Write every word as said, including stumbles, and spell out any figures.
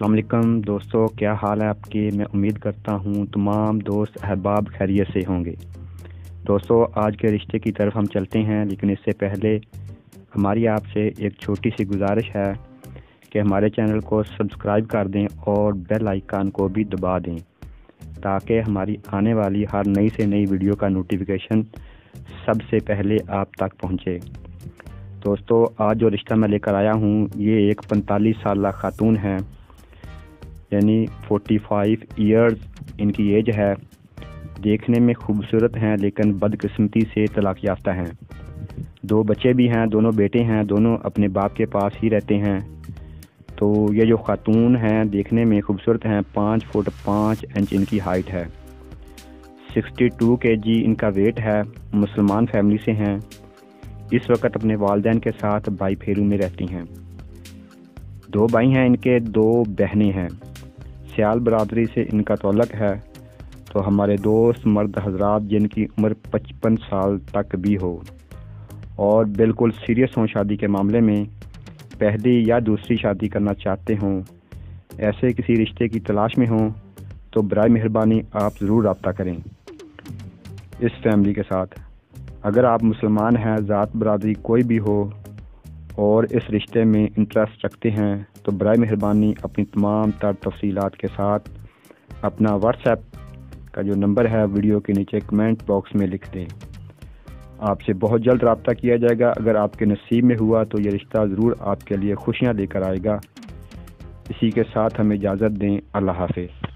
السلام علیکم دوستو، کیا حال ہے آپ کے؟ میں امید کرتا ہوں تمام دوست احباب خیریت سے ہوں گے۔ دوستو، آج کے رشتے کی طرف ہم چلتے ہیں، لیکن اس سے پہلے ہماری آپ سے ایک چھوٹی سی گزارش ہے کہ ہمارے چینل کو سبسکرائب کر دیں اور بیل آئیکن کو بھی دبا دیں تاکہ ہماری آنے والی ہر نئی سے نئی ویڈیو کا نوٹیفیکیشن سب سے پہلے آپ تک پہنچے۔ دوستو، آج جو رشتہ میں لے کر آیا ہوں یہ ایک پینتالیس سالہ خاتون ہے، یعنی فورٹی فائیو ایئرز ان کی ایج ہے۔ دیکھنے میں خوبصورت ہیں لیکن بدقسمتی سے طلاق یافتہ ہیں۔ دو بچے بھی ہیں، دونوں بیٹے ہیں، دونوں اپنے باپ کے پاس ہی رہتے ہیں۔ تو یہ جو خاتون ہیں دیکھنے میں خوبصورت ہیں، پانچ فٹ پانچ انچ ان کی ہائٹ ہے، سکسٹی ٹو کے جی ان کا ویٹ ہے، مسلمان فیملی سے ہیں۔ اس وقت اپنے والدین کے ساتھ بائی پھیرو میں رہتی ہیں۔ دو بھائی ہیں ان کے، دو بہنیں ہیں۔ سیال برادری سے ان کا تعلق ہے۔ تو ہمارے دوست مرد حضرات جن کی عمر پچپن سال تک بھی ہو اور بالکل سیریس ہوں شادی کے معاملے میں، پہلی یا دوسری شادی کرنا چاہتے ہوں، ایسے کسی رشتے کی تلاش میں ہوں، تو برائے مہربانی آپ ضرور رابطہ کریں اس فیملی کے ساتھ۔ اگر آپ مسلمان ہیں، ذات برادری کوئی بھی ہو اور اس رشتے میں انٹرسٹ رکھتے ہیں تو برائے مہربانی اپنی تمام تر تفصیلات کے ساتھ اپنا واٹس ایپ کا جو نمبر ہے ویڈیو کے نیچے کمنٹ باکس میں لکھ دیں۔ آپ سے بہت جلد رابطہ کیا جائے گا۔ اگر آپ کے نصیب میں ہوا تو یہ رشتہ ضرور آپ کے لیے خوشیاں لے کر آئے گا۔ اسی کے ساتھ ہمیں اجازت دیں۔ اللہ حافظ۔